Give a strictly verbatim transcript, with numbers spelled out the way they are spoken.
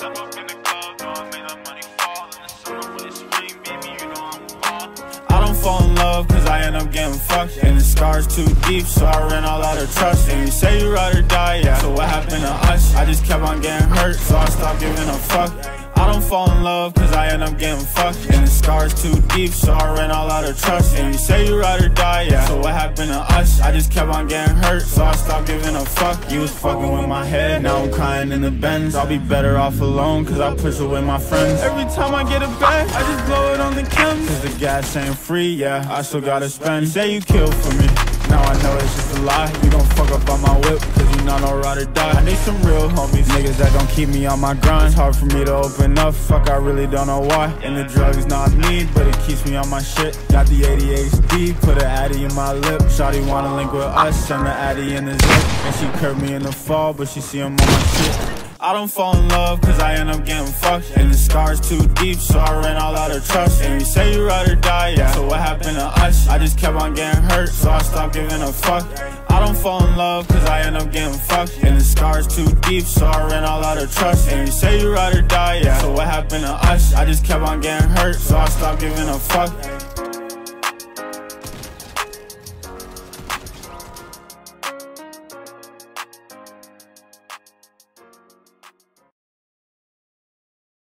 step up in the club, though I made that money fall. In the summer when it's rain, baby, you know I'm ball. I don't fall in love cause I end up getting fucked, and the scars too deep, so I ran all out of trust. And you say you ride or die, yeah, so what happened to us? I just kept on getting hurt, so I stopped giving a fuck. I don't fall in love cause I end up getting fucked, and the scars too deep, so I ran all out of trust. And you say you ride or die, yeah, so what happened to us? I just kept on getting hurt, so I stopped giving a fuck. You was fucking with my head, now I'm crying in the Benz. I'll be better off alone cause I push it with my friends. Every time I get a bag, I just blow it on the chem, cause the gas ain't free, yeah, I still gotta spend. You say you killed for me, now I know it's just a lie. You gon' fuck up on my whip, cause you not no ride or die. I need some real homies, niggas that gon' keep me on my grind. It's hard for me to open up, fuck, I really don't know why. And the drugs not me, but it keeps me on my shit. Got the A D H D, put an Addy in my lip. Shawty wanna link with us, send the Addy in the zip. And she curved me in the fall, but she see him on my shit. I don't fall in love cause I end up getting fucked, and the scars too deep, so I ran all out of trust. And you say you ride or die, yeah, so what happened to us? I just kept on getting hurt, so I stopped giving a fuck. I don't fall in love cause I end up getting fucked, and the scars too deep, so I ran all out of trust. And you say you ride or die, yeah, so what happened to us? I just kept on getting hurt, so I stopped giving a fuck.